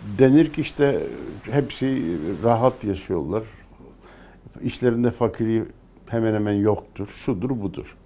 Denir ki işte hepsi rahat yaşıyorlar. İşlerinde fakiri hemen hemen yoktur. Şudur budur.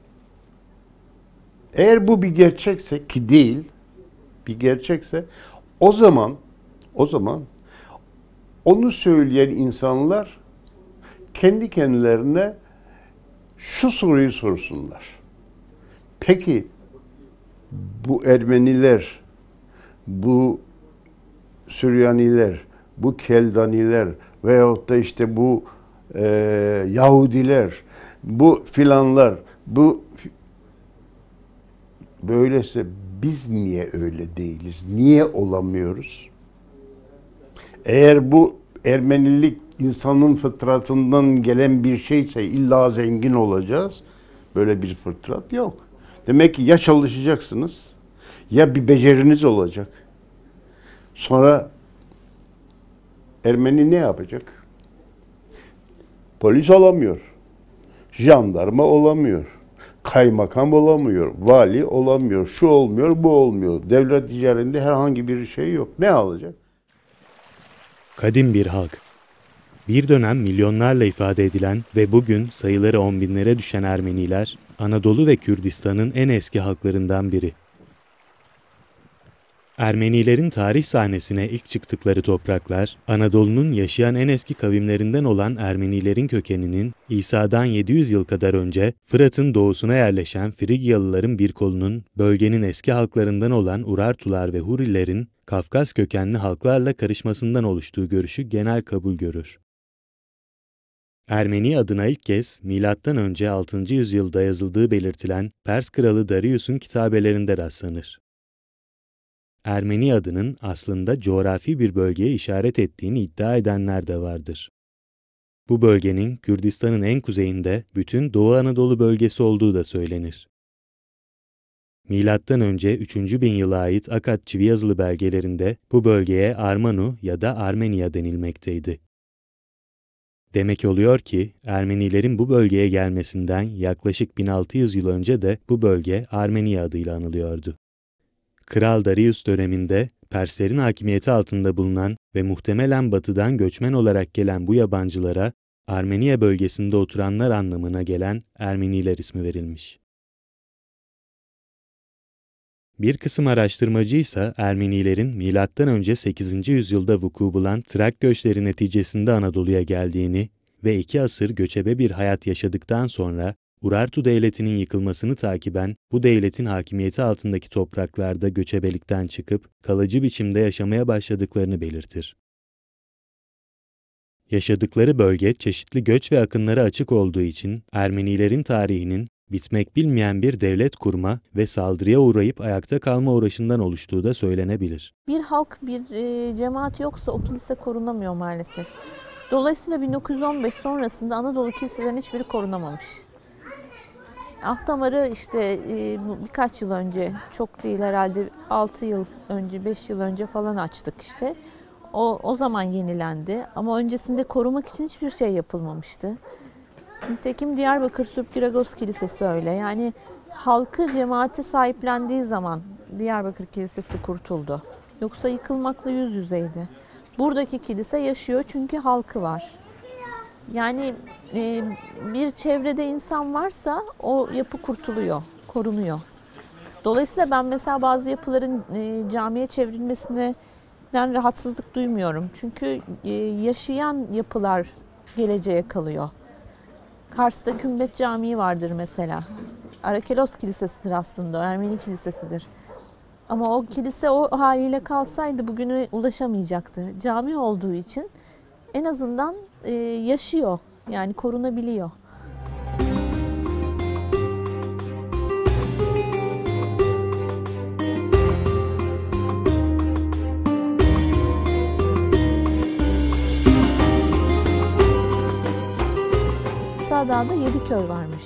Eğer bu bir gerçekse ki değil, bir gerçekse o zaman o zaman onu söyleyen insanlar kendi kendilerine şu soruyu sorsunlar. Peki bu Ermeniler, bu Süryaniler, bu Keldaniler veyahut da işte bu Yahudiler, bu filanlar, bu böylese biz niye öyle değiliz? Niye olamıyoruz? Eğer bu Ermenilik insanın fıtratından gelen bir şeyse illa zengin olacağız. Böyle bir fıtrat yok. Demek ki ya çalışacaksınız ya bir beceriniz olacak. Sonra Ermeni ne yapacak? Polis olamıyor. Jandarma olamıyor. Kaymakam olamıyor. Vali olamıyor. Şu olmuyor, bu olmuyor. Devlet ticaretinde herhangi bir şey yok. Ne alacak? Kadim bir halk. Bir dönem milyonlarla ifade edilen ve bugün sayıları 10 binlere düşen Ermeniler, Anadolu ve Kürdistan'ın en eski halklarından biri. Ermenilerin tarih sahnesine ilk çıktıkları topraklar, Anadolu'nun yaşayan en eski kavimlerinden olan Ermenilerin kökeninin İsa'dan 700 yıl kadar önce Fırat'ın doğusuna yerleşen Frigyalıların bir kolunun bölgenin eski halklarından olan Urartular ve Hurilerin Kafkas kökenli halklarla karışmasından oluştuğu görüşü genel kabul görür. Ermeni adına ilk kez M.Ö. 6. yüzyılda yazıldığı belirtilen Pers kralı Darius'un kitabelerinde rastlanır. Ermeni adının aslında coğrafi bir bölgeye işaret ettiğini iddia edenler de vardır. Bu bölgenin Kürdistan'ın en kuzeyinde bütün Doğu Anadolu bölgesi olduğu da söylenir. M.Ö. 3. bin yıla ait Akkad çivi yazılı belgelerinde bu bölgeye Armanu ya da Armenia denilmekteydi. Demek oluyor ki Ermenilerin bu bölgeye gelmesinden yaklaşık 1600 yıl önce de bu bölge Armenia adıyla anılıyordu. Kral Darius döneminde Perslerin hakimiyeti altında bulunan ve muhtemelen batıdan göçmen olarak gelen bu yabancılara Armenia bölgesinde oturanlar anlamına gelen Ermeniler ismi verilmiş. Bir kısım araştırmacı ise Ermenilerin M.Ö. 8. yüzyılda vuku bulan Trak göçleri neticesinde Anadolu'ya geldiğini ve 2 asır göçebe bir hayat yaşadıktan sonra Urartu devletinin yıkılmasını takiben bu devletin hakimiyeti altındaki topraklarda göçebelikten çıkıp kalıcı biçimde yaşamaya başladıklarını belirtir. Yaşadıkları bölge çeşitli göç ve akınlara açık olduğu için Ermenilerin tarihinin bitmek bilmeyen bir devlet kurma ve saldırıya uğrayıp ayakta kalma uğraşından oluştuğu da söylenebilir. Bir halk, bir cemaat yoksa o kilise korunamıyor maalesef. Dolayısıyla 1915 sonrasında Anadolu kiliselerin hiçbiri korunamamış. Ahtamar'ı işte birkaç yıl önce, çok değil herhalde 6 yıl önce, 5 yıl önce falan açtık işte. O zaman yenilendi ama öncesinde korumak için hiçbir şey yapılmamıştı. Nitekim Diyarbakır Sürp Giragos Kilisesi öyle. Yani halkı cemaati sahiplendiği zaman Diyarbakır Kilisesi kurtuldu. Yoksa yıkılmakla yüz yüzeydi. Buradaki kilise yaşıyor çünkü halkı var. Yani bir çevrede insan varsa o yapı kurtuluyor, korunuyor. Dolayısıyla ben mesela bazı yapıların camiye çevrilmesinden rahatsızlık duymuyorum. Çünkü yaşayan yapılar geleceğe kalıyor. Kars'ta Kümbet Camii vardır mesela. Arakelos Kilisesi'dir aslında, o Ermeni kilisesidir. Ama o kilise o haliyle kalsaydı bugüne ulaşamayacaktı. Cami olduğu için en azından yaşıyor, yani korunabiliyor. Dağda 7 köy varmış.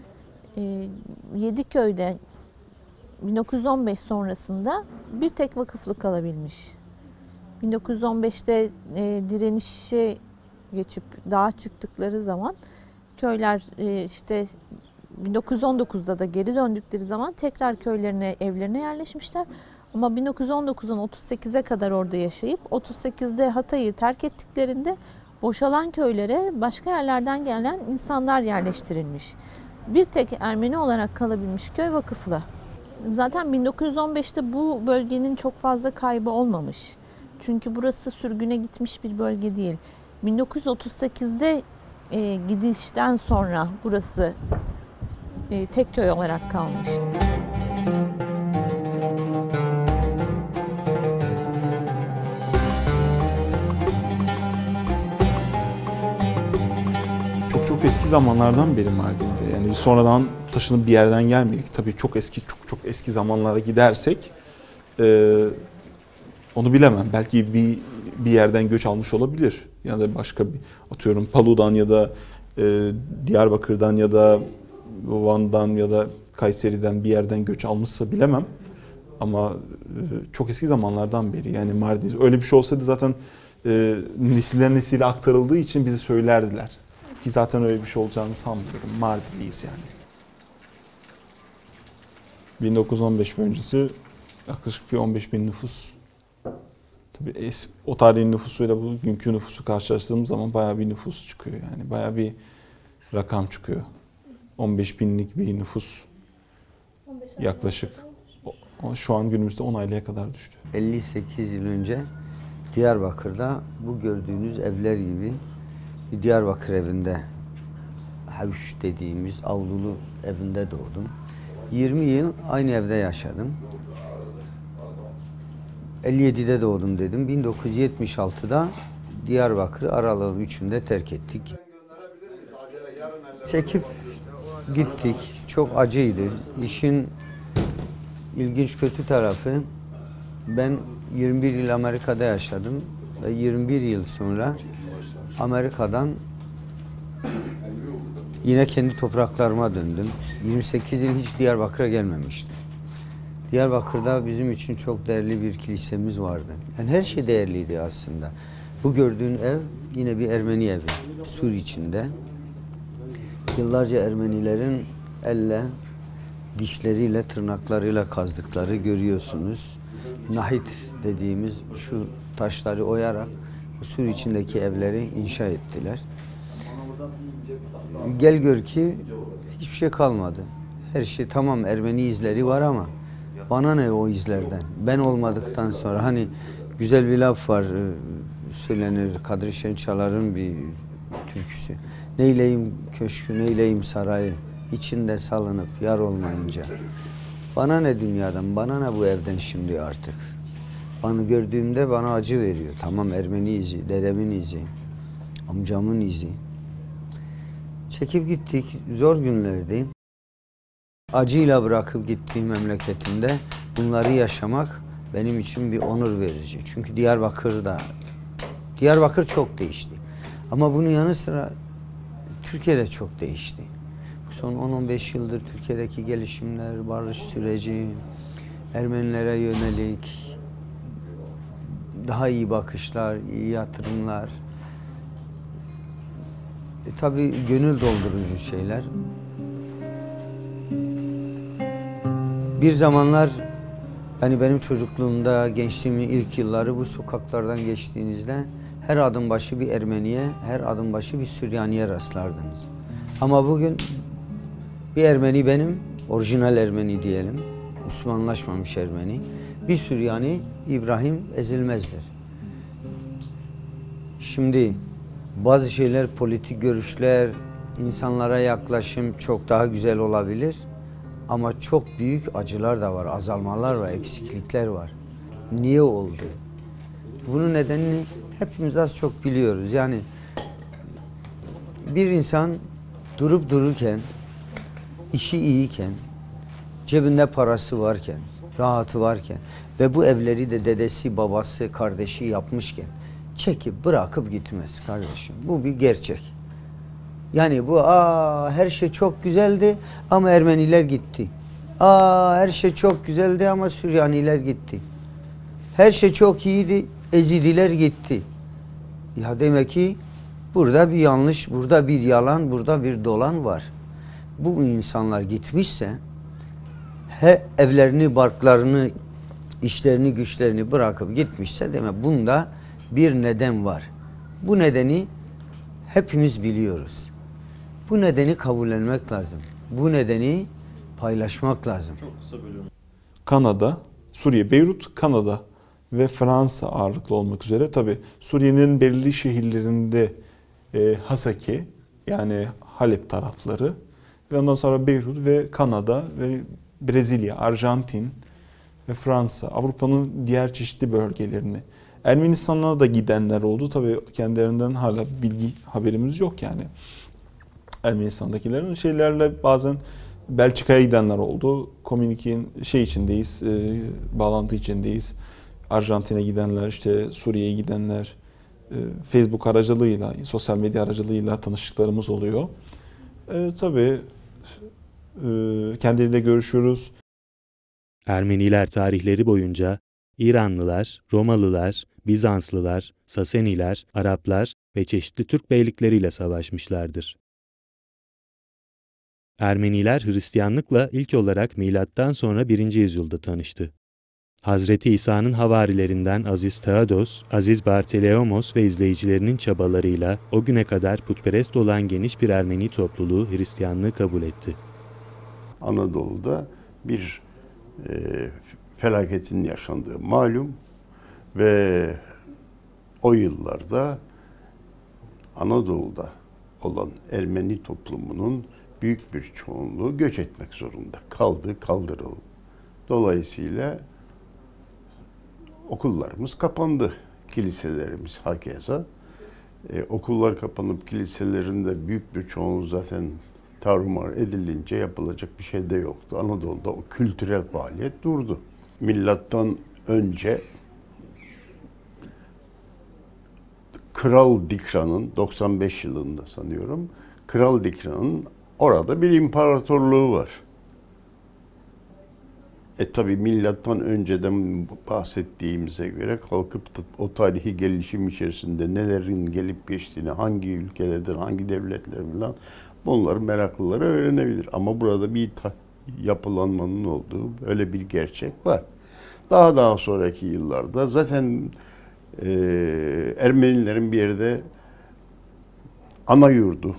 7 köyde 1915 sonrasında bir tek vakıflık kalabilmiş. 1915'te direnişe geçip dağa çıktıkları zaman köyler işte 1919'da da geri döndükleri zaman tekrar köylerine, evlerine yerleşmişler. Ama 1919'dan 38'e kadar orada yaşayıp 38'de Hatay'ı terk ettiklerinde boşalan köylere başka yerlerden gelen insanlar yerleştirilmiş. Bir tek Ermeni olarak kalabilmiş köy Vakıflı. Zaten 1915'te bu bölgenin çok fazla kaybı olmamış. Çünkü burası sürgüne gitmiş bir bölge değil. 1938'de gidişten sonra burası tek köy olarak kalmış. Çok eski zamanlardan beri Mardin'de. Yani biz sonradan taşınıp bir yerden gelmedik. Tabii çok eski zamanlara gidersek onu bilemem. Belki bir yerden göç almış olabilir. Ya da başka bir, atıyorum Palu'dan ya da Diyarbakır'dan ya da Van'dan ya da Kayseri'den bir yerden göç almışsa bilemem. Ama çok eski zamanlardan beri, yani Mardin, öyle bir şey olsaydı zaten nesilden nesile aktarıldığı için bizi söylerdiler. Ki zaten öyle bir şey olacağını sanmıyorum. Mardinliyiz yani. 1915 öncesi yaklaşık bir 15 bin nüfus. Tabii o tarihin nüfusuyla bugünkü nüfusu karşılaştığımız zaman bayağı bir nüfus çıkıyor. Yani bayağı bir rakam çıkıyor. 15 binlik bir nüfus yaklaşık. Şu an günümüzde 10 aileye kadar düştü. 58 yıl önce Diyarbakır'da bu gördüğünüz evler gibi bir Diyarbakır evinde, havş dediğimiz avlulu evinde doğdum. 20 yıl aynı evde yaşadım. 57'de doğdum dedim. 1976'da Diyarbakır Aralığın 3'ünde terk ettik. Çekip gittik. Çok acıydı. İşin ilginç kötü tarafı, ben 21 yıl Amerika'da yaşadım ve 21 yıl sonra Amerika'dan yine kendi topraklarıma döndüm. 28 yıl hiç Diyarbakır'a gelmemiştim. Diyarbakır'da bizim için çok değerli bir kilisemiz vardı. Yani her şey değerliydi aslında. Bu gördüğün ev yine bir Ermeni evi, sur içinde. Yıllarca Ermenilerin elle, dişleriyle, tırnaklarıyla kazdıkları görüyorsunuz. Nahit dediğimiz şu taşları oyarak bu sur içindeki evleri inşa ettiler. Gel gör ki hiçbir şey kalmadı. Her şey tamam, Ermeni izleri var ama bana ne o izlerden? Ben olmadıktan sonra, hani güzel bir laf var, söylenir, Kadri Şençalar'ın bir türküsü. Neyleyim köşkü, neyleyim sarayı, içinde salınıp yar olmayınca. Bana ne dünyadan, bana ne bu evden şimdi artık. Bana gördüğümde bana acı veriyor. Tamam, Ermeni izi, dedemin izi, amcamın izi. Çekip gittik, zor günlerdi. Acıyla bırakıp gittiğim memleketimde bunları yaşamak benim için bir onur verici. Çünkü Diyarbakır çok değişti. Ama bunun yanı sıra Türkiye'de çok değişti. Bu son 10-15 yıldır Türkiye'deki gelişimler, barış süreci, Ermenilere yönelik daha iyi bakışlar, iyi yatırımlar. Tabii gönül doldurucu şeyler. Bir zamanlar, yani benim çocukluğumda, gençliğimin ilk yılları bu sokaklardan geçtiğinizde her adım başı bir Ermeniye, her adım başı bir Süryaniye rastlardınız. Ama bugün bir Ermeni benim, orijinal Ermeni diyelim, Müslümanlaşmamış Ermeni. Bir Süryani, İbrahim Ezilmez'dir. Şimdi bazı şeyler, politik görüşler, insanlara yaklaşım çok daha güzel olabilir. Ama çok büyük acılar da var, azalmalar var, eksiklikler var. Niye oldu? Bunun nedenini hepimiz az çok biliyoruz. Yani bir insan durup dururken, işi iyiyken, cebinde parası varken, rahatı varken ve bu evleri de dedesi, babası, kardeşi yapmışken çekip bırakıp gitmez kardeşim. Bu bir gerçek. Yani bu her şey çok güzeldi ama Ermeniler gitti. Her şey çok güzeldi ama Süryaniler gitti. Her şey çok iyiydi, Ezidiler gitti. Ya demek ki burada bir yanlış, burada bir yalan, burada bir dolan var. Bu insanlar gitmişse evlerini, barklarını işlerini güçlerini bırakıp gitmişse demek bunda bir neden var. Bu nedeni hepimiz biliyoruz. Bu nedeni kabullenmek lazım. Bu nedeni paylaşmak lazım. Kanada, Suriye, Beyrut, Kanada ve Fransa ağırlıklı olmak üzere. Tabi Suriye'nin belirli şehirlerinde Hasaki yani Halep tarafları ve ondan sonra Beyrut ve Kanada ve Brezilya, Arjantin ve Fransa, Avrupa'nın diğer çeşitli bölgelerini. Ermenistan'a da gidenler oldu. Tabii kendilerinden hala bilgi haberimiz yok yani. Ermenistan'dakilerin şeylerle bazen Belçika'ya gidenler oldu. Komünikenin içindeyiz, bağlantı içindeyiz. Arjantin'e gidenler, işte Suriye'ye gidenler, Facebook aracılığıyla, sosyal medya aracılığıyla tanıştıklarımız oluyor. Tabii kendileriyle görüşüyoruz. Ermeniler tarihleri boyunca İranlılar, Romalılar, Bizanslılar, Sasaniler, Araplar ve çeşitli Türk beylikleriyle savaşmışlardır. Ermeniler Hristiyanlıkla ilk olarak milattan sonra 1. yüzyılda tanıştı. Hazreti İsa'nın havarilerinden Aziz Theodos, Aziz Bartolomos ve izleyicilerinin çabalarıyla o güne kadar putperest olan geniş bir Ermeni topluluğu Hristiyanlığı kabul etti. Anadolu'da bir felaketin yaşandığı malum ve o yıllarda Anadolu'da olan Ermeni toplumunun büyük bir çoğunluğu göç etmek zorunda kaldı, kaldırıldı. Dolayısıyla okullarımız kapandı, kiliselerimiz hakeza. Okullar kapanıp kiliselerinde büyük bir çoğunluğu zaten tarumar edilince yapılacak bir şey de yoktu. Anadolu'da o kültürel faaliyet durdu. Milattan önce Kral Dikra'nın 95 yılında sanıyorum, Kral Dikra'nın orada bir imparatorluğu var. Tabi milattan önceden bahsettiğimize göre kalkıp da o tarihi gelişim içerisinde nelerin gelip geçtiğini, hangi ülkelerden, hangi devletlerden falan bunları meraklıları öğrenebilir. Ama burada bir yapılanmanın olduğu öyle bir gerçek var. Daha sonraki yıllarda zaten Ermenilerin bir yerde ana yurdu,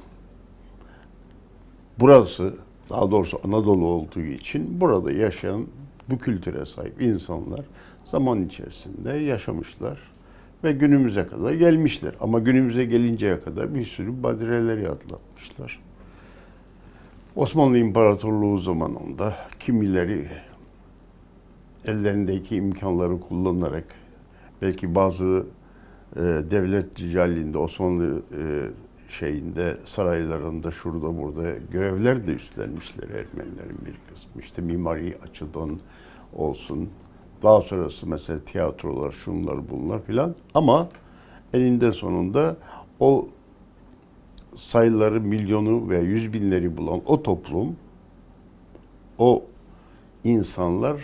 burası daha doğrusu Anadolu olduğu için burada yaşayan bu kültüre sahip insanlar zaman içerisinde yaşamışlar ve günümüze kadar gelmişler. Ama günümüze gelinceye kadar bir sürü badireleri atlatmışlar. Osmanlı İmparatorluğu zamanında kimileri ellerindeki imkanları kullanarak belki bazı devlet ricalinde Osmanlı saraylarında şurada burada görevler de üstlenmişler Ermenilerin bir kısmı. İşte mimari açıdan olsun. Daha sonrası mesela tiyatrolar, şunlar bunlar filan. Ama eninde sonunda o sayıları milyonu ve yüz binleri bulan o toplum, o insanlar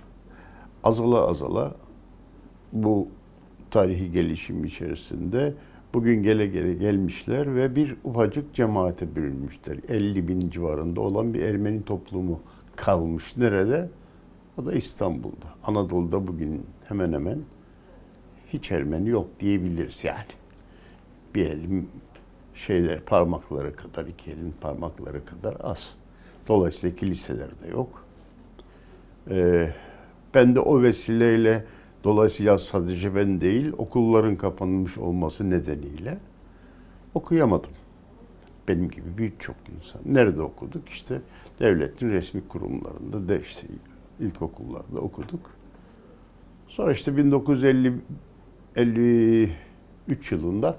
azala bu tarihi gelişim içerisinde bugün gele gelmişler ve bir ufacık cemaate bölünmüşler. 50 bin civarında olan bir Ermeni toplumu kalmış. Nerede? O da İstanbul'da. Anadolu'da bugün hemen hemen hiç Ermeni yok diyebiliriz yani. Bir elin parmakları kadar, iki elin parmakları kadar az. Dolayısıyla kiliselerde yok. Ben de o vesileyle dolayısıyla sadece ben değil, okulların kapanmış olması nedeniyle okuyamadım. Benim gibi birçok insan. Nerede okuduk? İşte devletin resmi kurumlarında, işte ilkokullarda okuduk. Sonra işte 1953 yılında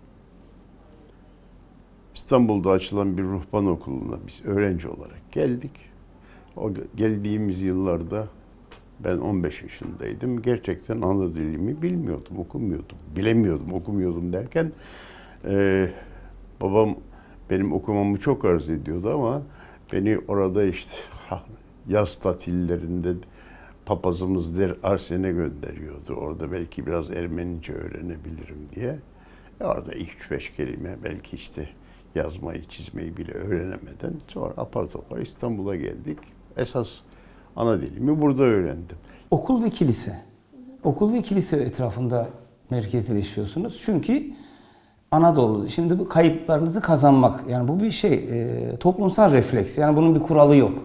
İstanbul'da açılan bir ruhban okuluna biz öğrenci olarak geldik. O geldiğimiz yıllarda ben 15 yaşındaydım. Gerçekten ana dilimi bilmiyordum, okumuyordum. Bilemiyordum, okumuyordum derken babam benim okumamı çok arzu ediyordu ama beni orada işte yaz tatillerinde papazımız der Arsen'e gönderiyordu. Orada belki biraz Ermenice öğrenebilirim diye. Orada ilk 3-5 kelime belki işte yazmayı, çizmeyi bile öğrenemeden sonra apar topar İstanbul'a geldik. Esas ana dilimi burada öğrendim. Okul ve kilise. Okul ve kilise etrafında merkezileşiyorsunuz. Çünkü Anadolu, şimdi bu kayıplarınızı kazanmak, yani bu bir şey, toplumsal refleks, yani bunun bir kuralı yok.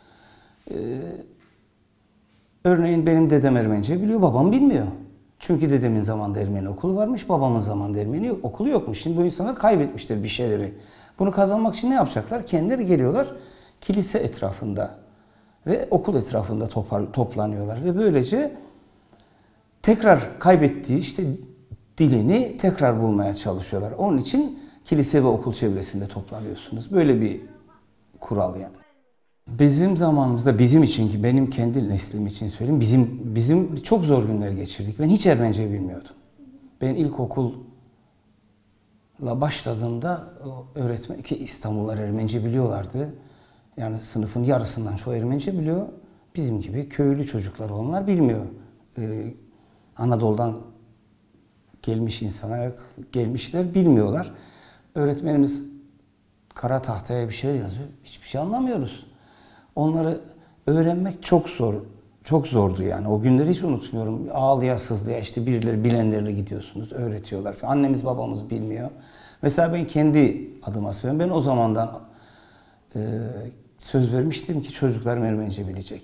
Örneğin benim dedem Ermenice biliyor, babam bilmiyor. Çünkü dedemin zamanında Ermeni okulu varmış, babamın zamanında Ermeni okulu yokmuş. Şimdi bu insanlar kaybetmiştir bir şeyleri. Bunu kazanmak için ne yapacaklar? Kendileri geliyorlar kilise etrafında ve okul etrafında toplanıyorlar ve böylece tekrar kaybettiği işte dilini tekrar bulmaya çalışıyorlar. Onun için kilise ve okul çevresinde toplanıyorsunuz. Böyle bir kural yani. Bizim zamanımızda, bizim için ki benim kendi neslim için söyleyeyim, bizim çok zor günler geçirdik. Ben hiç Ermenice bilmiyordum. Ben ilkokulla başladığımda öğretmen ki İstanbullular Ermenice biliyorlardı. Yani sınıfın yarısından çoğu Ermenice biliyor. Bizim gibi köylü çocuklar onlar bilmiyor. Anadolu'dan gelmiş insanlar, gelmişler bilmiyorlar. Öğretmenimiz kara tahtaya bir şey yazıyor. Hiçbir şey anlamıyoruz. Onları öğrenmek çok zor. Çok zordu yani. O günleri hiç unutmuyorum. Ağlıya sızlıya işte birileri bilenlerine gidiyorsunuz, öğretiyorlar falan. Annemiz babamız bilmiyor. Mesela ben kendi adıma söylüyorum. Ben o zamandan söz vermiştim ki çocuklarım Ermenice bilecek.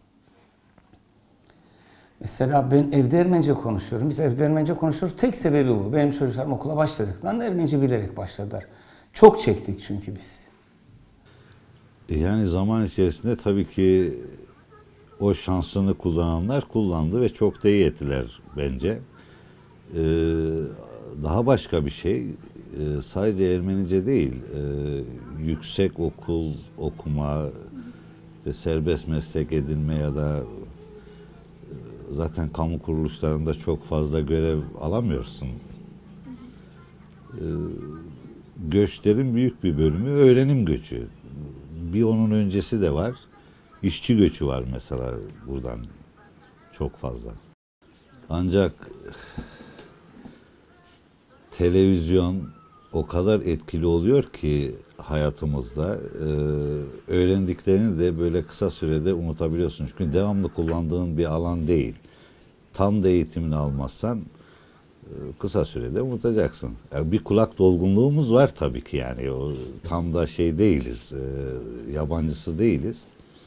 Mesela ben evde Ermenice konuşuyorum. Biz evde Ermenice konuşuyoruz. Tek sebebi bu. Benim çocuklarım okula başladıklarında Ermenice bilerek başladılar. Çok çektik çünkü biz. Yani zaman içerisinde tabii ki o şansını kullananlar kullandı ve çok da iyi ettiler bence. Daha başka bir şey, sadece Ermenice değil, yüksek okul okuma, serbest meslek edinme ya da zaten kamu kuruluşlarında çok fazla görev alamıyorsun. Göçlerin büyük bir bölümü öğrenim göçü. Bir onun öncesi de var. İşçi göçü var mesela buradan çok fazla. Ancak televizyon o kadar etkili oluyor ki hayatımızda öğrendiklerini de böyle kısa sürede unutabiliyorsun. Çünkü devamlı kullandığın bir alan değil. Tam da eğitimini almazsan kısa sürede unutacaksın. Yani bir kulak dolgunluğumuz var tabii ki yani. O, tam da şey değiliz, yabancısı değiliz.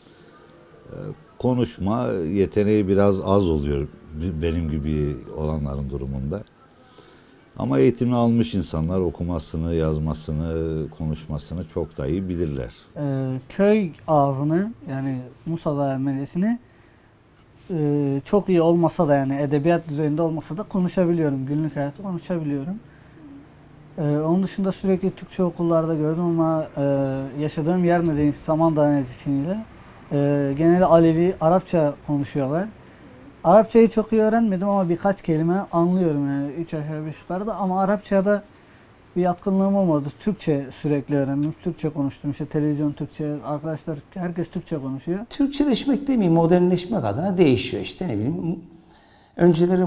Konuşma yeteneği biraz az oluyor benim gibi olanların durumunda. Ama eğitimini almış insanlar okumasını, yazmasını, konuşmasını çok da iyi bilirler. Köy ağzını yani Musa Ermenicesini çok iyi olmasa da yani edebiyat düzeyinde olmasa da konuşabiliyorum. Günlük hayatta konuşabiliyorum. Onun dışında sürekli Türkçe okullarda gördüm ama yaşadığım yer nedeniyle Samandağ nedeniyle genelde Alevi Arapça konuşuyorlar. Arapçayı çok iyi öğrenmedim ama birkaç kelime anlıyorum yani 3 aşağı 5 yukarıda ama Arapçada bir yatkınlığım olmadı. Türkçe sürekli öğrendim. Türkçe konuştum. İşte televizyon Türkçe, arkadaşlar herkes Türkçe konuşuyor. Türkçeleşmek demeyeyim, modernleşmek adına değişiyor işte ne bileyim. Önceleri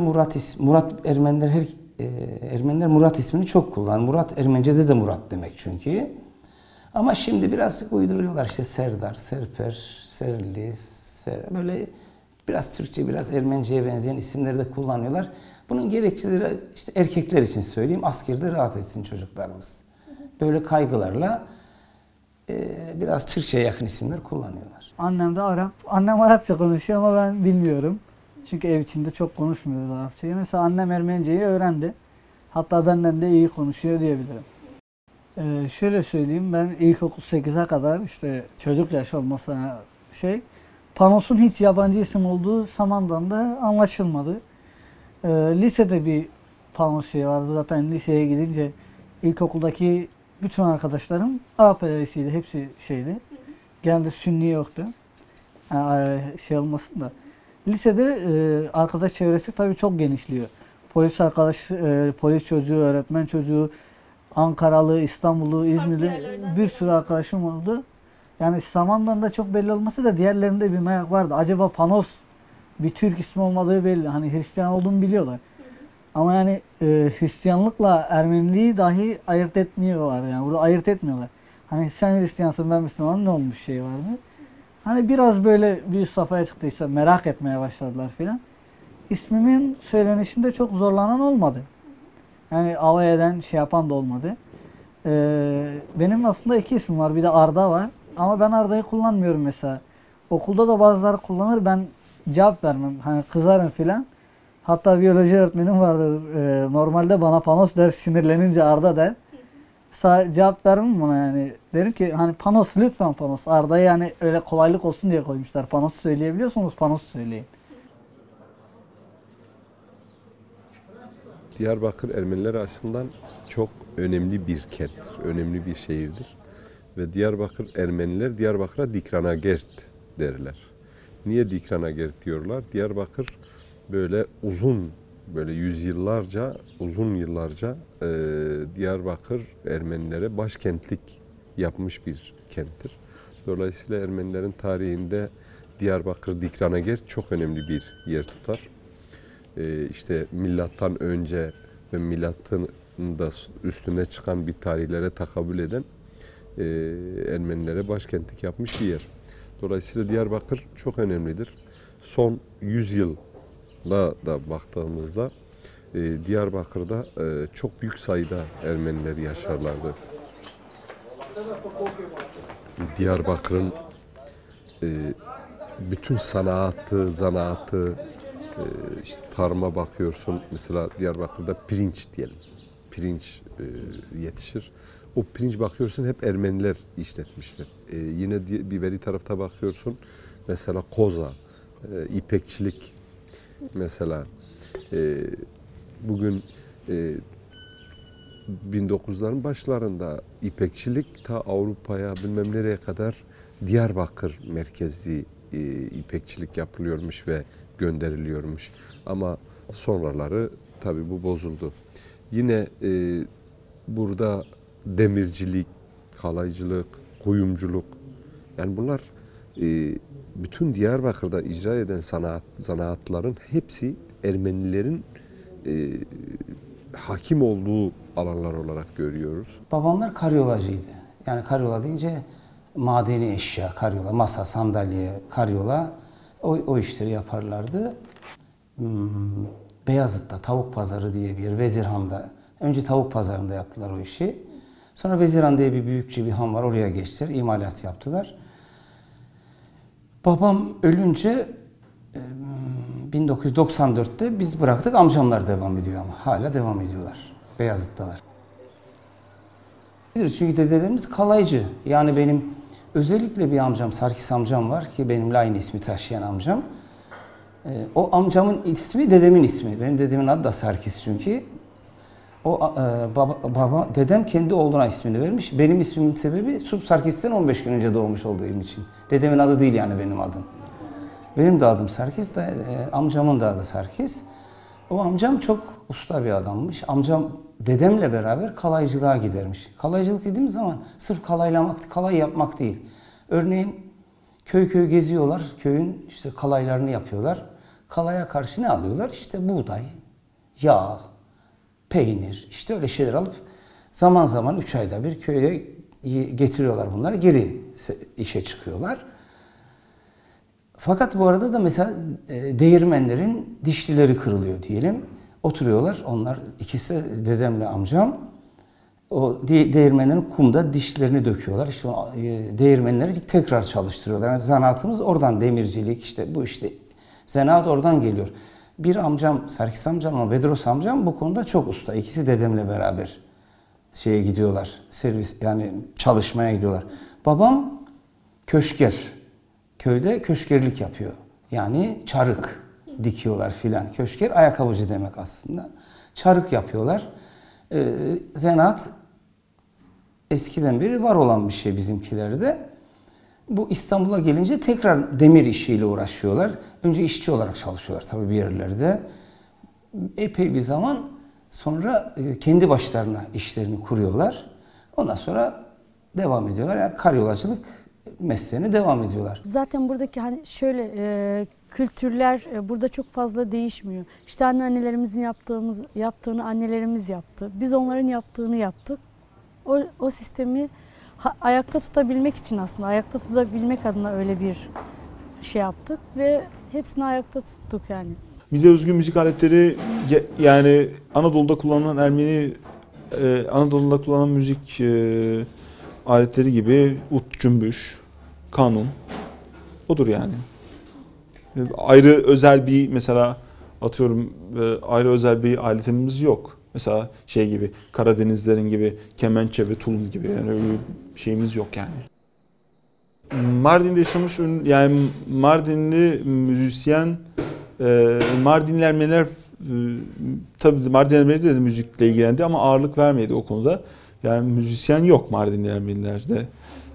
Ermeniler Murat ismini çok kullanır. Murat Ermenice'de de Murat demek çünkü. Ama şimdi birazcık uyduruyorlar işte Serdar, Serper, Serli, böyle biraz Türkçe, biraz Ermenice'ye benzeyen isimleri de kullanıyorlar. Bunun gerekçeleri işte erkekler için söyleyeyim, askerde rahat etsin çocuklarımız. Böyle kaygılarla biraz Türkçe'ye yakın isimler kullanıyorlar. Annem de Arap. Annem Arapça konuşuyor ama ben bilmiyorum. Çünkü ev içinde çok konuşmuyoruz Arapçayı. Mesela annem Ermenice'yi öğrendi. Hatta benden de iyi konuşuyor diyebilirim. Şöyle söyleyeyim, ben ilkokul 8'e kadar işte çocuk yaşı olmasına Panos'un hiç yabancı isim olduğu Samandağ'da anlaşılmadı. Lisede bir Panos vardı. Zaten liseye gidince ilkokuldaki bütün arkadaşlarım Arap ailesiydi. Hepsi şeydi. Genelde Sünni yoktu. Yani olmasın da. Lisede arkadaş çevresi tabii çok genişliyor. Polis arkadaş, polis çocuğu, öğretmen çocuğu, Ankaralı, İstanbullu, İzmirli bir sürü arkadaşım oldu. Yani Samandağ'da çok belli olması da diğerlerinde bir merak vardı. Acaba Panos bir Türk ismi olmadığı belli. Hani Hristiyan olduğunu biliyorlar. Ama yani Hristiyanlıkla Ermeniliği dahi ayırt etmiyorlar. Yani burada ayırt etmiyorlar. Hani sen Hristiyansın ben Müslümanım ne olmuş şey vardı. Hani biraz böyle bir üst safhaya çıktıysa merak etmeye başladılar filan. İsmimin söylenişinde çok zorlanan olmadı. Yani alay eden, şey yapan da olmadı. Benim aslında 2 ismim var. Bir de Arda var. Ama ben Arda'yı kullanmıyorum mesela. Okulda da bazıları kullanır. Ben cevap vermem. Hani kızarım filan. Hatta biyoloji öğretmenim vardır. Normalde bana Panos der, sinirlenince Arda der. Mesela cevap vermem ona yani. Derim ki hani Panos, lütfen Panos. Arda'yı yani öyle kolaylık olsun diye koymuşlar. Panos söyleyebiliyorsunuz, Panos söyleyin. Diyarbakır Ermeniler açısından çok önemli bir kenttir, önemli bir şehirdir. Ve Diyarbakır Ermeniler Diyarbakır'a Dikranagert derler. Niye Dikranagert diyorlar? Diyarbakır böyle uzun, böyle uzun yıllarca Diyarbakır Ermenilere başkentlik yapmış bir kenttir. Dolayısıyla Ermenilerin tarihinde Diyarbakır Dikranagert çok önemli bir yer tutar. İşte milattan önce ve milatın da üstüne çıkan bir tarihlere takabül eden Ermenilere başkentlik yapmış bir yer. Dolayısıyla Diyarbakır çok önemlidir. Son 100 yıla da baktığımızda Diyarbakır'da çok büyük sayıda Ermeniler yaşarlardı. Diyarbakır'ın bütün sanatı, zanaatı, işte tarıma bakıyorsun, mesela Diyarbakır'da pirinç diyelim, pirinç yetişir. O pirinç bakıyorsun hep Ermeniler işletmiştir. Yine bir veri tarafta bakıyorsun, mesela koza, ipekçilik mesela. Bugün 1900'ların başlarında ipekçilik ta Avrupa'ya bilmem nereye kadar Diyarbakır merkezli ipekçilik yapılıyormuş ve gönderiliyormuş. Ama sonraları tabii bu bozuldu. Yine burada demircilik, kalaycılık, kuyumculuk, yani bunlar bütün Diyarbakır'da icra eden zanaatların hepsi Ermenilerin hakim olduğu alanlar olarak görüyoruz. Babamlar karyolacıydı. Yani karyola deyince madeni eşya, karyola, masa, sandalye, karyola o işleri yaparlardı. Beyazıt'ta tavuk pazarı diye bir yer, Vezirhan'da. Önce tavuk pazarında yaptılar o işi. Sonra Vezirhan diye bir büyükçe bir han var, oraya geçtiler, imalat yaptılar. Babam ölünce 1994'te biz bıraktık, amcamlar devam ediyor ama hala devam ediyorlar. Beyazıt'talar. Çünkü dedelerimiz kalaycı. Yani benim özellikle bir amcam, Sarkis amcam var ki benimle aynı ismi taşıyan amcam. O amcamın ismi dedemin ismi. Benim dedemin adı da Sarkis çünkü. O dedem kendi oğluna ismini vermiş. Benim ismimin sebebi Sup Sarkis'ten 15 gün önce doğmuş olduğum için. Dedemin adı değil yani benim adım. Benim de adım Sarkis, amcamın da adı Sarkis. O amcam çok usta bir adammış. Amcam dedemle beraber kalaycılığa gidermiş. Kalaycılık dediğimiz zaman sırf kalaylamak, kalay yapmak değil. Örneğin köy köy geziyorlar, köyün işte kalaylarını yapıyorlar. Kalaya karşı ne alıyorlar? İşte buğday, yağ, peynir, işte öyle şeyler alıp zaman zaman 3 ayda bir köye getiriyorlar bunları. Geri işe çıkıyorlar. Fakat bu arada da mesela değirmenlerin dişlileri kırılıyor diyelim. Oturuyorlar onlar, ikisi dedemle amcam. O değirmenlerin kumda dişlerini döküyorlar. İşte o değirmenleri tekrar çalıştırıyorlar. Yani zanaatımız oradan, demircilik, işte bu işte zanaat oradan geliyor. Bir amcam, Sarkis amcam ama Bedros amcam bu konuda çok usta. İkisi dedemle beraber şeye gidiyorlar. Servis, yani çalışmaya gidiyorlar. Babam köşker. Köyde köşkerlik yapıyor. Yani çarık dikiyorlar filan. Köşker ayakkabıcı demek aslında. Çarık yapıyorlar. Zanaat eskiden beri var olan bir şey bizimkilerde. Bu İstanbul'a gelince tekrar demir işiyle uğraşıyorlar. Önce işçi olarak çalışıyorlar tabii bir yerlerde. Epey bir zaman sonra kendi başlarına işlerini kuruyorlar. Ondan sonra devam ediyorlar. Yani karyolacılık mesleğine devam ediyorlar. Zaten buradaki hani şöyle kültürler burada çok fazla değişmiyor. İşte anneannelerimizin yaptığını annelerimiz yaptı. Biz onların yaptığını yaptık. O sistemi ayakta tutabilmek için aslında, ayakta tutabilmek adına öyle bir şey yaptık ve hepsini ayakta tuttuk yani. Bize özgü müzik aletleri yani Anadolu'da kullanılan Anadolu'da kullanılan müzik aletleri gibi ut, cümbüş, kanun odur yani. Ayrı özel bir mesela atıyorum ayrı özel bir aletimiz yok. Mesela şey gibi Karadenizlerin gibi kemençe ve tulum gibi yani öyle bir şeyimiz yok yani. Mardin'de yaşamış yani Mardinli müzisyen Mardinli Ermeniler tabii Mardinli Ermeniler de müzikle ilgilendi ama ağırlık vermedi o konuda. Yani müzisyen yok Mardinli Ermenilerde.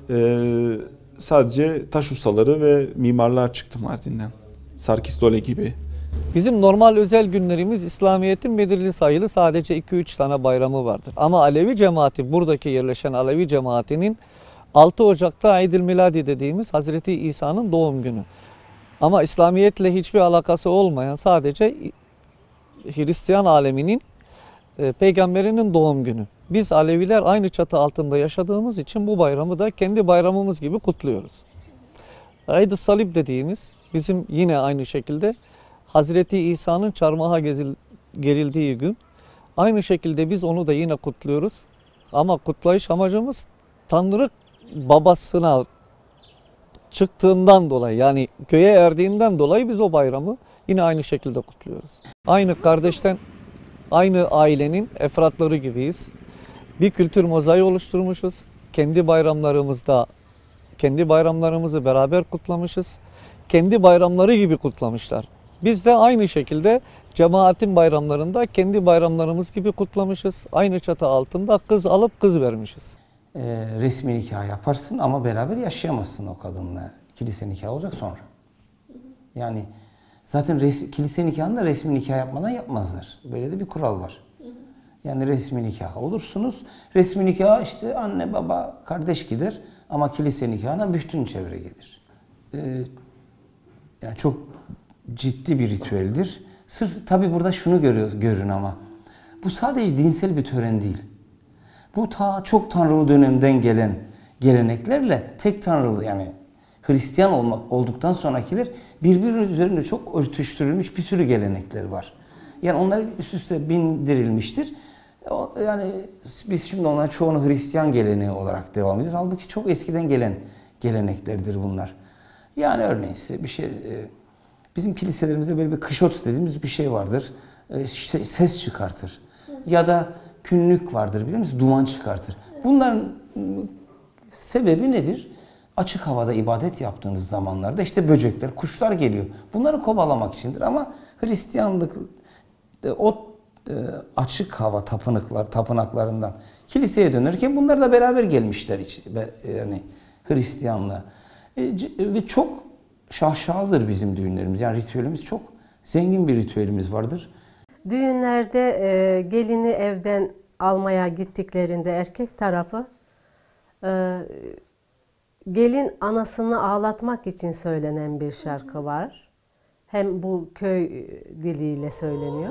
Sadece taş ustaları ve mimarlar çıktı Mardin'den. Sarkis Dole gibi. Bizim normal özel günlerimiz İslamiyet'in belirli sayılı sadece 2-3 tane bayramı vardır. Ama Alevi cemaati, buradaki yerleşen Alevi cemaatinin 6 Ocak'ta Eid-i Miladi dediğimiz Hazreti İsa'nın doğum günü. Ama İslamiyet'le hiçbir alakası olmayan sadece Hristiyan aleminin peygamberinin doğum günü. Biz Aleviler aynı çatı altında yaşadığımız için bu bayramı da kendi bayramımız gibi kutluyoruz. Eid-i Salib dediğimiz bizim yine aynı şekilde Hazreti İsa'nın çarmıha gerildiği gün. Aynı şekilde biz onu da yine kutluyoruz. Ama kutlayış amacımız Tanrı babasına çıktığından dolayı yani köye erdiğinden dolayı biz o bayramı yine aynı şekilde kutluyoruz. Aynı kardeşten, aynı ailenin efratları gibiyiz. Bir kültür mozaiği oluşturmuşuz. Kendi bayramlarımızı beraber kutlamışız. Kendi bayramları gibi kutlamışlar. Biz de aynı şekilde cemaatin bayramlarında kendi bayramlarımız gibi kutlamışız. Aynı çatı altında kız alıp kız vermişiz. Resmi nikah yaparsın ama beraber yaşayamazsın o kadınla. Kilise nikahı olacak sonra. Yani zaten kilise nikahını da resmi nikah yapmadan yapmazlar. Böyle de bir kural var. Yani resmi nikah olursunuz. Resmi nikah işte anne, baba, kardeş gider. Ama kilise nikahına bütün çevre gelir. Yani çok ciddi bir ritüeldir. Sırf tabi burada şunu görün ama. Bu sadece dinsel bir tören değil. Bu çok tanrılı dönemden gelen geleneklerle tek tanrılı yani Hristiyan olduktan sonrakiler birbirinin üzerinde çok örtüştürülmüş bir sürü gelenekler var. Yani onlar üst üste bindirilmiştir. Yani biz şimdi onların çoğunu Hristiyan geleneği olarak devam ediyoruz. Halbuki çok eskiden gelen geleneklerdir bunlar. Yani örneğin size bir şey, bizim kiliselerimizde böyle bir kışot dediğimiz bir şey vardır. Ses çıkartır. Ya da künlük vardır biliyor musunuz? Duman çıkartır. Bunların sebebi nedir? Açık havada ibadet yaptığınız zamanlarda işte böcekler, kuşlar geliyor. Bunları kovalamak içindir ama Hristiyanlık o açık hava tapınaklarından kiliseye dönerken bunlar da beraber gelmişler yani Hristiyanlığa. Ve çok şaşalıdır bizim düğünlerimiz. Yani ritüelimiz çok zengin bir ritüelimiz vardır. Düğünlerde gelini evden almaya gittiklerinde erkek tarafı gelin anasını ağlatmak için söylenen bir şarkı var. Hem bu köy diliyle söyleniyor.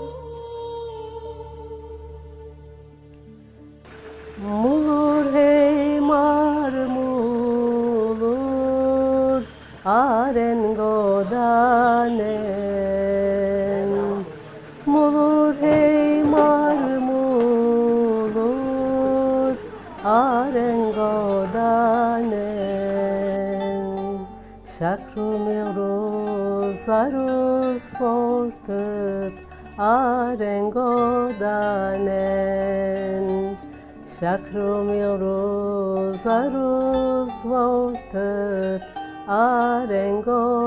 Mulur hey mar mulur aren godanen mulur hey mar mulur aren godanen şakrum yuruz aruz voltet aren godanen şakrum yuruz aruz voltet aren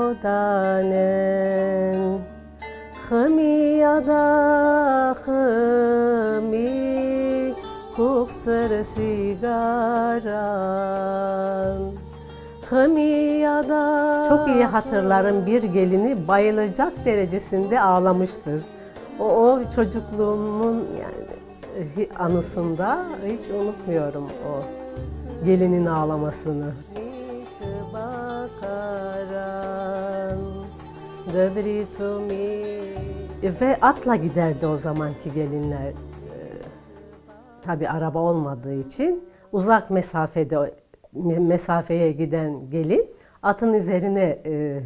godanen Xımiyada xımi kuxtır sigaran Xımiyada Çok iyi hatırlarım bir gelini bayılacak derecesinde ağlamıştır. O çocukluğumun yani anısında hiç unutmuyorum o gelinin ağlamasını. Ve atla giderdi o zamanki gelinler. Tabii araba olmadığı için uzak mesafeye giden gelin atın üzerine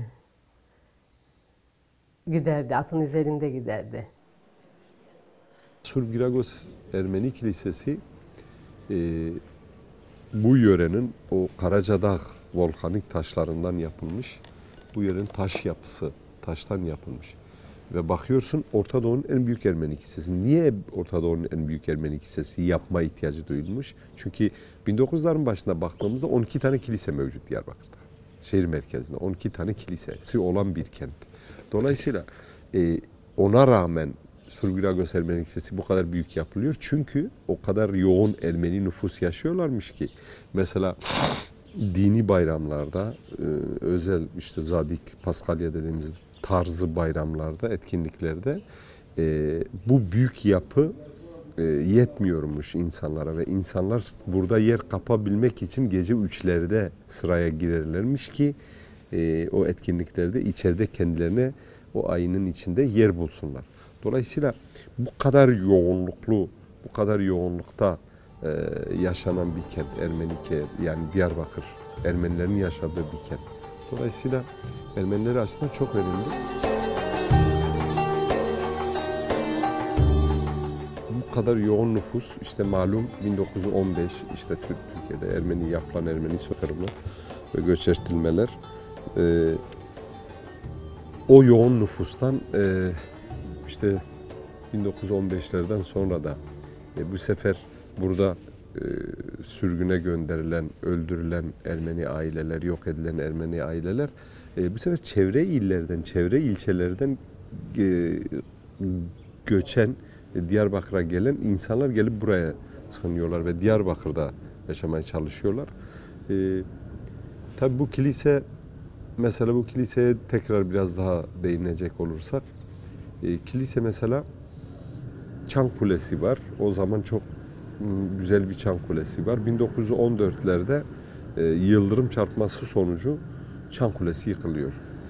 giderdi, atın üzerinde giderdi. Surgiragos Ermeni Kilisesi bu yörenin o Karacadağ volkanik taşlarından yapılmış. Bu yörenin taş yapısı, taştan yapılmış. Ve bakıyorsun Orta Doğu'nun en büyük Ermeni kilisesi. Niye Orta Doğu'nun en büyük Ermeni kilisesi yapma ihtiyacı duyulmuş? Çünkü 1900'ların başına baktığımızda 12 tane kilise mevcut Diyarbakır'da. Şehir merkezinde 12 tane kilisesi olan bir kent. Dolayısıyla ona rağmen Surgiragos Ermeni Kilisesi bu kadar büyük yapılıyor. Çünkü o kadar yoğun Ermeni nüfus yaşıyorlarmış ki. Mesela dini bayramlarda, özel işte Zadik, Paskalya dediğimiz tarzı bayramlarda, etkinliklerde bu büyük yapı yetmiyormuş insanlara ve insanlar burada yer kapabilmek için gece 3'lerde sıraya girerlermiş ki o etkinliklerde içeride kendilerine o ayının içinde yer bulsunlar. Dolayısıyla bu kadar yoğunluklu, bu kadar yoğunlukta yaşanan bir kent Ermenike, yani Diyarbakır, Ermenilerin yaşadığı bir kent. Dolayısıyla Ermenileri açısından çok önemli. Bu kadar yoğun nüfus, işte malum 1915, işte Türkiye'de yapılan Ermeni soykırımı ve göç ettirmeler, o yoğun nüfustan işte 1915'lerden sonra da bu sefer burada sürgüne gönderilen, öldürülen Ermeni aileler, yok edilen Ermeni aileler bu sefer çevre illerden, çevre ilçelerden göçen, Diyarbakır'a gelen insanlar gelip buraya sığınıyorlar ve Diyarbakır'da yaşamaya çalışıyorlar. Tabii bu kilise, mesela bu kiliseye tekrar biraz daha değinecek olursak, kilise mesela çan kulesi var. O zaman çok güzel bir çan kulesi var. 1914'lerde yıldırım çarpması sonucu çan kulesi yıkılıyor.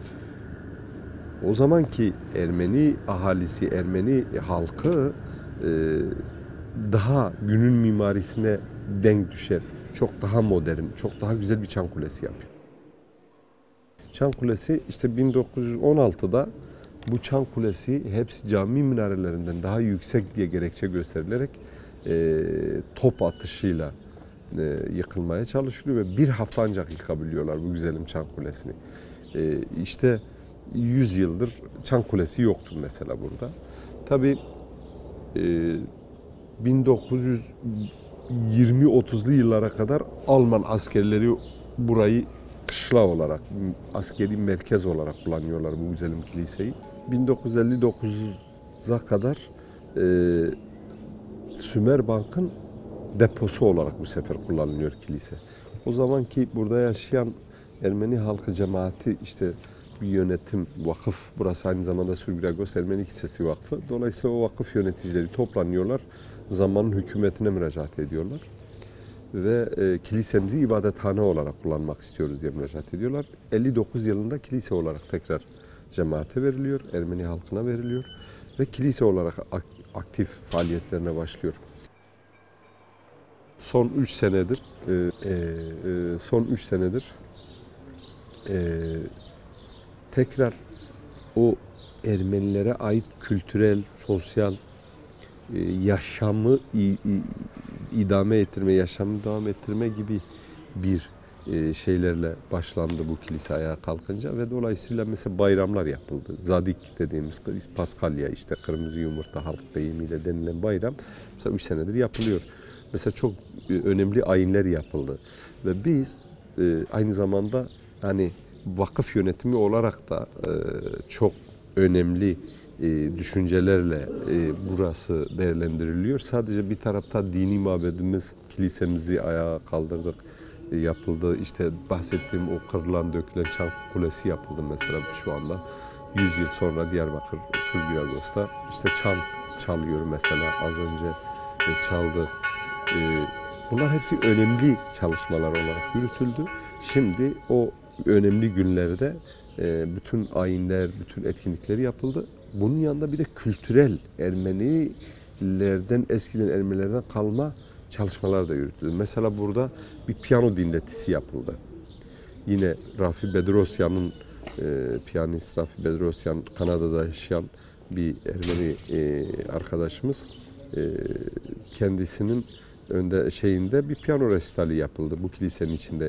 O zamanki Ermeni ahalisi, Ermeni halkı daha günün mimarisine denk düşen, çok daha modern, çok daha güzel bir çan kulesi yapıyor. Çan kulesi işte 1916'da bu çan kulesi hepsi cami minarelerinden daha yüksek diye gerekçe gösterilerek top atışıyla yıkılmaya çalışılıyor ve bir hafta ancak yıkabiliyorlar bu güzelim çan kulesini. İşte 100 yıldır çan kulesi yoktu mesela burada. Tabii 1920-30'lu yıllara kadar Alman askerleri burayı kışla olarak, askeri merkez olarak kullanıyorlar bu güzelim kiliseyi. 1959'a kadar Sümerbank'ın deposu olarak bu sefer kullanılıyor kilise. O zamanki burada yaşayan Ermeni halkı cemaati, işte bir yönetim, vakıf, burası aynı zamanda Surgiragos Ermeni Kilisesi Vakfı. Dolayısıyla o vakıf yöneticileri toplanıyorlar, zamanın hükümetine müracaat ediyorlar. Ve kilisemizi ibadethane olarak kullanmak istiyoruz diye müracaat ediyorlar. 59 yılında kilise olarak tekrar cemaate veriliyor, Ermeni halkına veriliyor ve kilise olarak aktif faaliyetlerine başlıyor. Son 3 senedir tekrar o Ermenilere ait kültürel, sosyal yaşamı idame ettirme, yaşamı devam ettirme gibi bir şeylerle başlandı bu kilise ayağa kalkınca ve dolayısıyla mesela bayramlar yapıldı. Zadik dediğimiz Paskalya, işte kırmızı yumurta halk deyimiyle denilen bayram mesela 3 senedir yapılıyor. Mesela çok önemli ayinler yapıldı ve biz aynı zamanda hani vakıf yönetimi olarak da çok önemli düşüncelerle burası değerlendiriliyor. Sadece bir tarafta dini mabedimiz, kilisemizi ayağa kaldırdık, yapıldı. İşte bahsettiğim o kırılan, dökülen çan kulesi yapıldı mesela şu anda. 100 yıl sonra Diyarbakır, Surgiragos'ta işte çan çalıyor mesela, az önce çaldı. Bunlar hepsi önemli çalışmalar olarak yürütüldü. Şimdi o önemli günlerde bütün ayinler, bütün etkinlikleri yapıldı. Bunun yanında bir de kültürel Ermenilerden, eskiden Ermenilerden kalma çalışmalar da yürütüldü. Mesela burada bir piyano dinletisi yapıldı. Yine Rafi Bedrosyan'ın, piyanist Rafi Bedrosyan, Kanada'da yaşayan bir Ermeni arkadaşımız, kendisinin şeyinde bir piyano resitali yapıldı bu kilisenin içinde.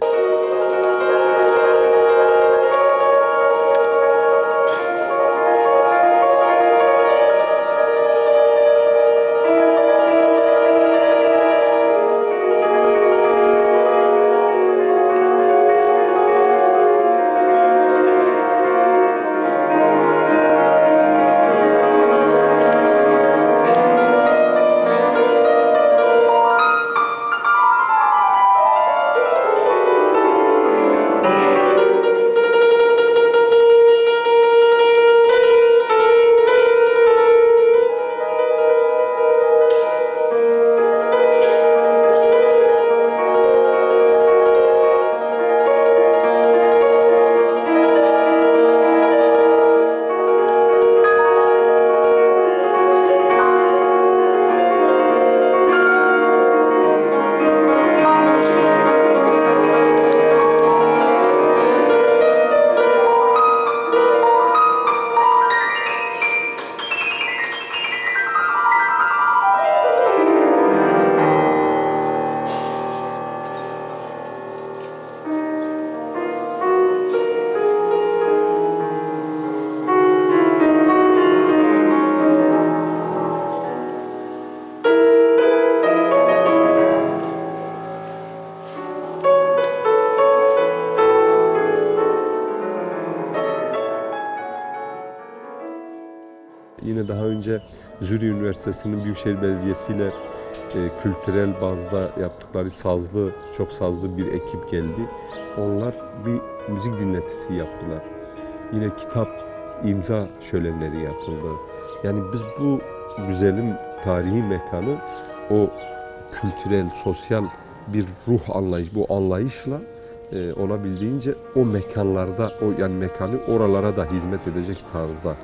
Yine daha önce Zürih Üniversitesi'nin Büyükşehir Belediyesi ile kültürel bazda yaptıkları çok sazlı bir ekip geldi. Onlar bir müzik dinletisi yaptılar. Yine kitap imza şölenleri yapıldı. Yani biz bu güzelim tarihi mekanı o kültürel, sosyal bir ruh anlayış, bu anlayışla olabildiğince o mekanlarda, yani mekanı oralara da hizmet edecek tarzda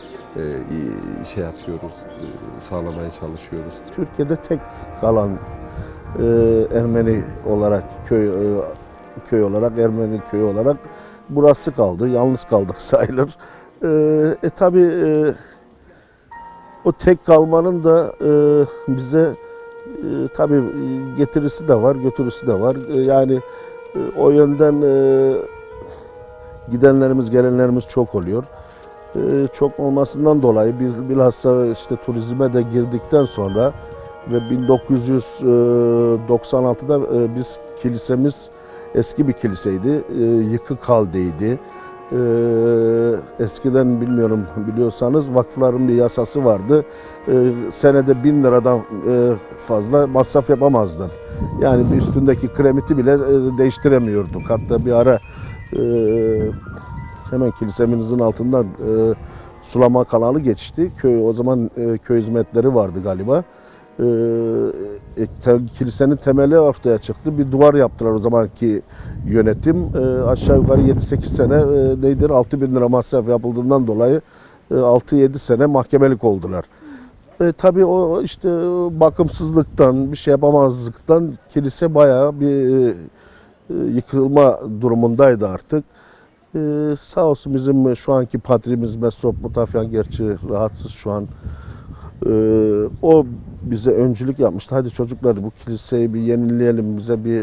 şey yapıyoruz, sağlamaya çalışıyoruz. Türkiye'de tek kalan Ermeni olarak köy olarak, Ermeni köyü olarak burası kaldı. Yalnız kaldık sayılır. Tabii o tek kalmanın da bize tabii getirisi de var, götürüsü de var. Yani o yönden gidenlerimiz, gelenlerimiz çok oluyor. Çok olmasından dolayı bilhassa işte turizme de girdikten sonra ve 1996'da biz kilisemiz eski bir kiliseydi, yıkık haldeydi. Eskiden bilmiyorum biliyorsanız vakıfların bir yasası vardı. Senede 1000 liradan fazla masraf yapamazdın. Yani bir üstündeki kremiti bile değiştiremiyorduk. Hatta bir ara hemen kilisemizin altından sulama kanalı geçti. O zaman köy hizmetleri vardı galiba. Kilisenin temeli ortaya çıktı. Bir duvar yaptılar o zamanki yönetim. Aşağı yukarı 7-8 sene neydir 6.000 lira masraf yapıldığından dolayı 6-7 sene mahkemelik oldular. Tabii o işte bakımsızlıktan, bir şey yapamazlıktan kilise bayağı bir yıkılma durumundaydı artık. Sağ olsun bizim şu anki patrimiz Mesrop Mutafyan, gerçi rahatsız şu an. O bize öncülük yapmıştı. Hadi çocuklar bu kiliseyi bir yenileyelim, bize bir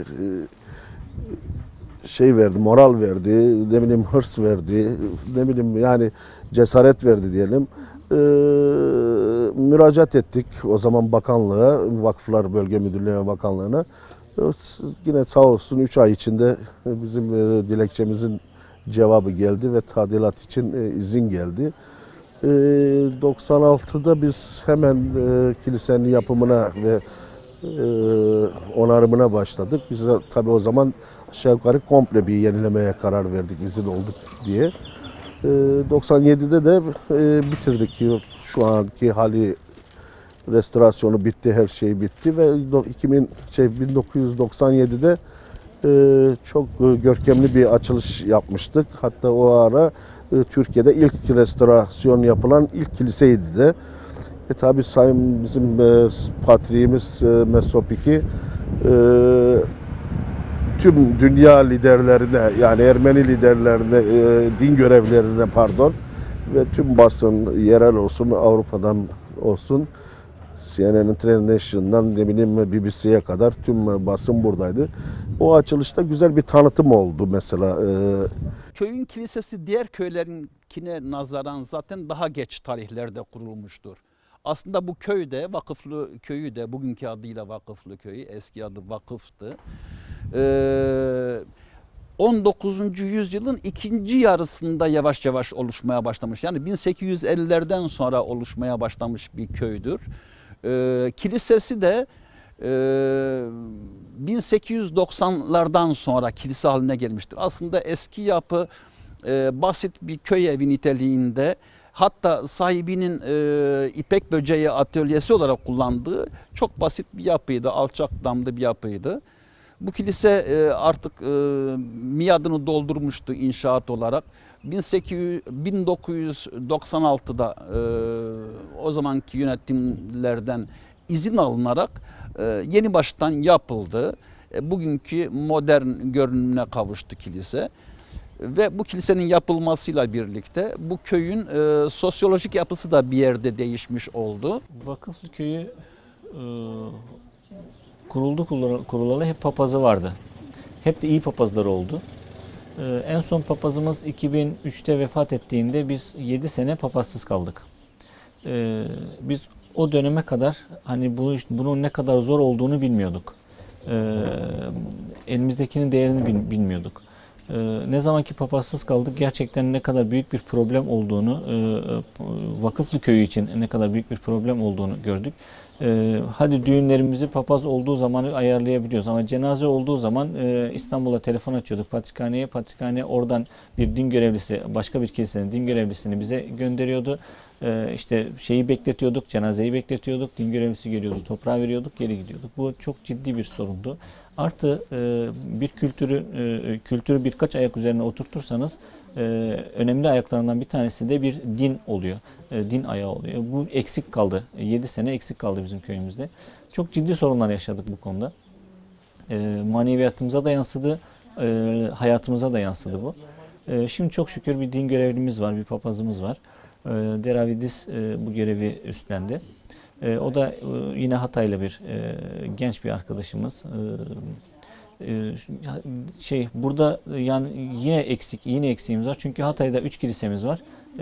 şey verdi, moral verdi, ne bileyim hırs verdi, ne bileyim yani cesaret verdi diyelim. Müracaat ettik o zaman bakanlığa, Vakıflar Bölge Müdürlüğü ve Bakanlığı'na. Yine sağ olsun 3 ay içinde bizim dilekçemizin cevabı geldi ve tadilat için izin geldi. 96'da biz hemen kilisenin yapımına ve onarımına başladık. Biz tabii o zaman aşağı yukarı komple bir yenilemeye karar verdik izin olduk diye. 97'de de bitirdik. Şu anki hali, restorasyonu bitti, her şey bitti ve 1997'de çok görkemli bir açılış yapmıştık. Hatta o ara Türkiye'de ilk restorasyon yapılan ilk kiliseydi de. Tabii sayın bizim patriğimiz Mesrop II tüm dünya liderlerine, yani Ermeni liderlerine, din görevlilerine pardon, ve tüm basın, yerel olsun, Avrupa'dan olsun, CNN International'dan ne bileyim BBC'ye kadar tüm basın buradaydı. O açılışta güzel bir tanıtım oldu mesela. Köyün kilisesi diğer köylerinkine nazaran zaten daha geç tarihlerde kurulmuştur. Aslında bu köy de, Vakıflı köyü de, bugünkü adıyla Vakıflı köyü, eski adı Vakıf'tı. 19. yüzyılın ikinci yarısında yavaş yavaş oluşmaya başlamış. Yani 1850'lerden sonra oluşmaya başlamış bir köydür. Kilisesi de 1890'lardan sonra kilise haline gelmiştir. Aslında eski yapı basit bir köy evi niteliğinde, hatta sahibinin ipek böceği atölyesi olarak kullandığı çok basit bir yapıydı, alçak damlı bir yapıydı. Bu kilise artık miadını doldurmuştu inşaat olarak. 1996'da o zamanki yönetimlerden izin alınarak yeni baştan yapıldı. Bugünkü modern görünümüne kavuştu kilise. Ve bu kilisenin yapılmasıyla birlikte bu köyün sosyolojik yapısı da bir yerde değişmiş oldu. Vakıflı köyü kurulalı hep papazı vardı. Hep de iyi papazlar oldu. En son papazımız 2003'te vefat ettiğinde biz 7 sene papazsız kaldık. Biz o döneme kadar hani bunun ne kadar zor olduğunu bilmiyorduk. Elimizdekinin değerini bilmiyorduk. Ne zamanki papazsız kaldık, gerçekten ne kadar büyük bir problem olduğunu, Vakıflı köyü için ne kadar büyük bir problem olduğunu gördük. Hadi düğünlerimizi papaz olduğu zaman ayarlayabiliyoruz ama cenaze olduğu zaman İstanbul'a telefon açıyorduk patrikhaneye. Patrikhane oradan bir din görevlisi, başka bir kilisenin din görevlisini bize gönderiyordu. İşte şeyi bekletiyorduk, cenazeyi bekletiyorduk, din görevlisi geliyordu, toprağı veriyorduk, geri gidiyorduk. Bu çok ciddi bir sorundu. Artı bir kültürü birkaç ayak üzerine oturtursanız önemli ayaklarından bir tanesi de bir din oluyor. Din ayağı oluyor. Bu eksik kaldı. 7 sene eksik kaldı bizim köyümüzde. Çok ciddi sorunlar yaşadık bu konuda. Maneviyatımıza da yansıdı, hayatımıza da yansıdı bu. Şimdi çok şükür bir din görevlimiz var, bir papazımız var. Deravidis bu görevi üstlendi. O da yine Hataylı bir genç bir arkadaşımız. Burada yani yine eksiğimiz var. Çünkü Hatay'da 3 kilisemiz var.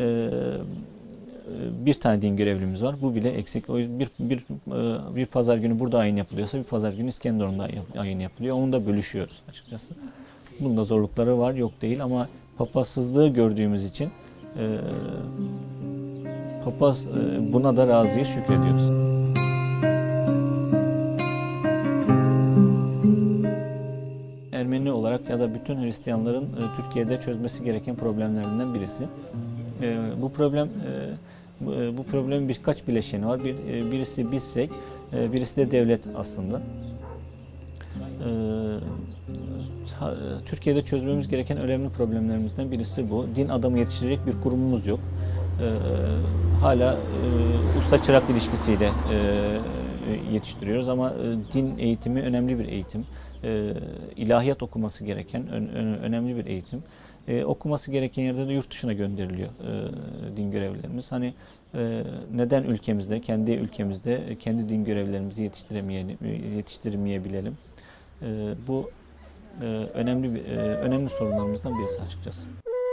Bir tane din görevlimiz var. Bu bile eksik. O bir pazar günü burada ayin yapılıyorsa bir pazar günü İskenderun'da ayin yapılıyor. Onu da bölüşüyoruz açıkçası. Bunda zorlukları var, yok değil ama papazsızlığı gördüğümüz için papaz buna da razıyız, şükrediyoruz. Ermeni olarak ya da bütün Hristiyanların Türkiye'de çözmesi gereken problemlerinden birisi. Bu problemin birkaç bileşeni var. Birisi bizsek, birisi de devlet aslında. Türkiye'de çözmemiz gereken önemli problemlerimizden birisi bu. Din adamı yetiştirecek bir kurumumuz yok. Hala usta çırak ilişkisiyle yetiştiriyoruz ama din eğitimi önemli bir eğitim. İlahiyat okuması gereken önemli bir eğitim. Okuması gereken yerde de yurt dışına gönderiliyor din görevlilerimiz. Hani neden ülkemizde, kendi ülkemizde kendi din görevlilerimizi yetiştiremeyebilelim? Bu önemli sorunlarımızdan birisi açıkçası.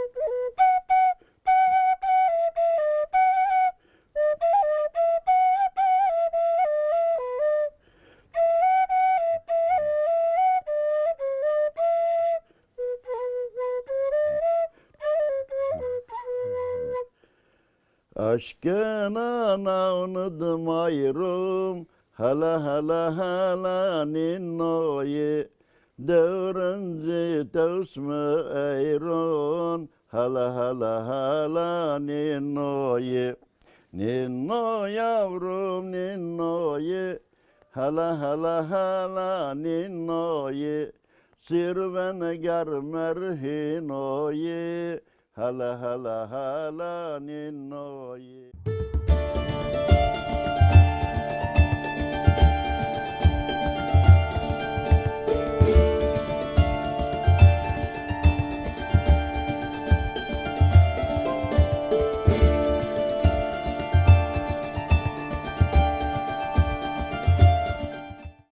Aşkına navnudım ayrım, hala hala hala ninnoyi, devrenci tevsme eyron, hala hala hala ninnoyi. Ninno yavrum ninnoyi, hala hala hala ninnoyi, sirven germer hinoyi, hala hala hala ninnoyi.